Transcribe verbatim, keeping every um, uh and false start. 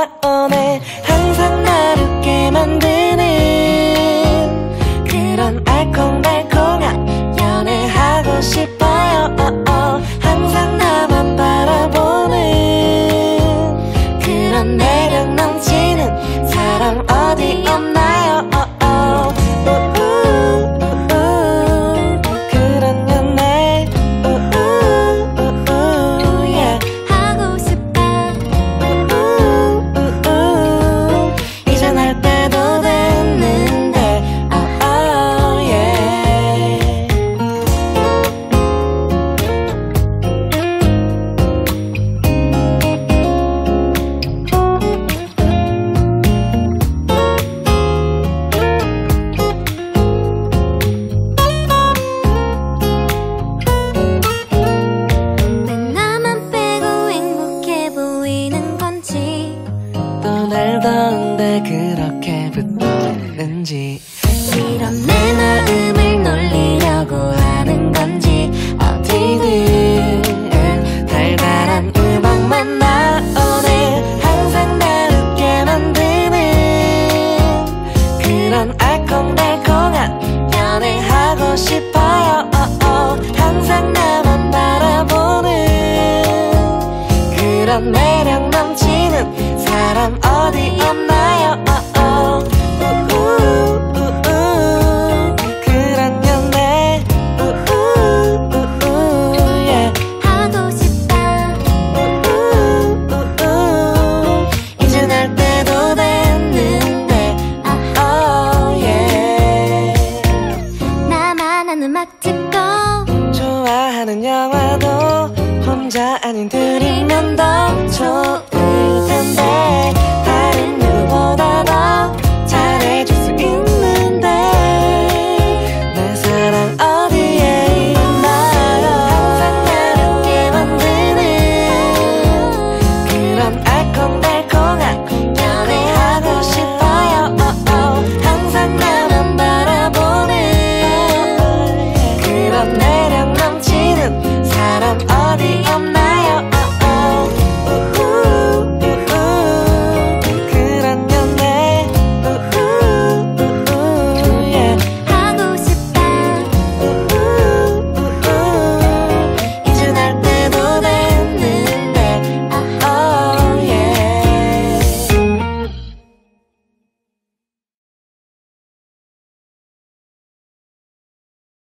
나오네. 항상 나를 웃게 만드는 그런 알콩달콩한 연애하고 싶어요. 항상 나만 바라보는 그런 매력 넘치는 사람 어디 없나요? 그런 연애 하고 싶다. 이젠 할 때도 됐는데 또 날 더운데 그렇게 붙어있는지 이런 내 마음을 놀리려고 하는 건지 어디든 달달한 음악만 나오네. 항상 날 웃게 만드는 그런 알콩달콩한 연애하고 싶어요. 항상 나만 바라보는 그런 내